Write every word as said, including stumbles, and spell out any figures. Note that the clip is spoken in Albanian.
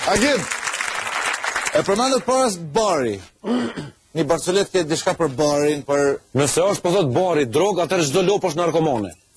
Agim, e përmendët paras bari. Një barcolet ke diçka për barin, për... Nëse është po thot bari, drog, atër çdo lop është narkomane.